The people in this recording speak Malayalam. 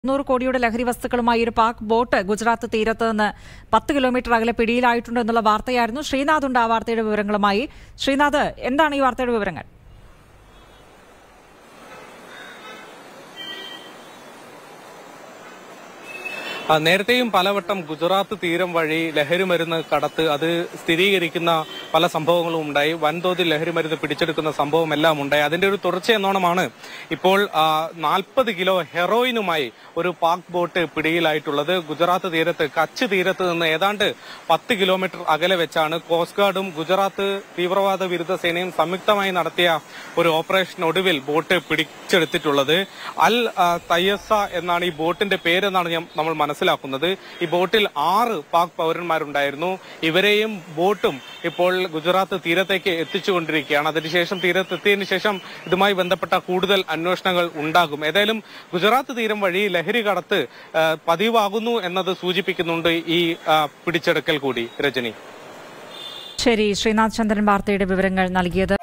100 കോടിയുടെ ലഹരി വസ്തുക്കളുമായി ഒരു പാക് ബോട്ട് ഗുജറാത്ത് തീരത്ത് നിന്ന് 10 കിലോമീറ്റർ അകലെ പിടിയിലായിട്ടുണ്ട് എന്നുള്ള വാർത്തയായിരുന്നു. ശ്രീനാഥ് ഉണ്ട് ആ വാർത്തയുടെ വിവരങ്ങളുമായി. ശ്രീനാഥ്, എന്താണ് ഈ വാർത്തയുടെ വിവരങ്ങൾ? നേരത്തെയും പലവട്ടം ഗുജറാത്ത് തീരം വഴി ലഹരിമരുന്ന് കടത്ത് അത് സ്ഥിരീകരിക്കുന്ന പല സംഭവങ്ങളും ഉണ്ടായി. വൻതോതിൽ ലഹരിമരുന്ന് പിടിച്ചെടുക്കുന്ന സംഭവമെല്ലാം ഉണ്ടായി. അതിന്റെ ഒരു തുടർച്ചയെന്നോണമാണ് ഇപ്പോൾ 40 കിലോ ഹെറോയിനുമായി ഒരു പാക് ബോട്ട് പിടിയിലായിട്ടുള്ളത്. ഗുജറാത്ത് തീരത്ത്, കച്ച് തീരത്ത് നിന്ന് ഏതാണ്ട് 10 കിലോമീറ്റർ അകലെ വെച്ചാണ് കോസ്റ്റ് ഗാർഡും ഗുജറാത്ത് തീവ്രവാദ വിരുദ്ധ സേനയും സംയുക്തമായി നടത്തിയ ഒരു ഓപ്പറേഷൻ ഒടുവിൽ ബോട്ട് പിടിച്ചെടുത്തിട്ടുള്ളത്. അൽ തയ്യസ എന്നാണ് ഈ ബോട്ടിന്റെ പേരെന്നാണ് നമ്മൾ മനസ്സിലാക്കുന്നത്. ഈ ബോട്ടിൽ 6 പാക് പൗരന്മാരുണ്ടായിരുന്നു. ഇവരെയും ബോട്ടും ഇപ്പോൾ ഗുജറാത്ത് തീരത്തേക്ക് എത്തിച്ചുകൊണ്ടിരിക്കുകയാണ്. അതിനുശേഷം തീരത്തെത്തിയതിനു ശേഷം ഇതുമായി ബന്ധപ്പെട്ട കൂടുതൽ അന്വേഷണങ്ങൾ ഉണ്ടാകും. ഏതായാലും ഗുജറാത്ത് തീരം വഴി ലഹരി കടത്ത് പതിവാകുന്നു എന്നത് സൂചിപ്പിക്കുന്നുണ്ട് ഈ പിടിച്ചെടുക്കൽ കൂടി. രജനി, ശരി, ശ്രീനാഥ് ചന്ദ്രൻ വാർത്തയുടെ വിവരങ്ങൾ നൽകിയത്.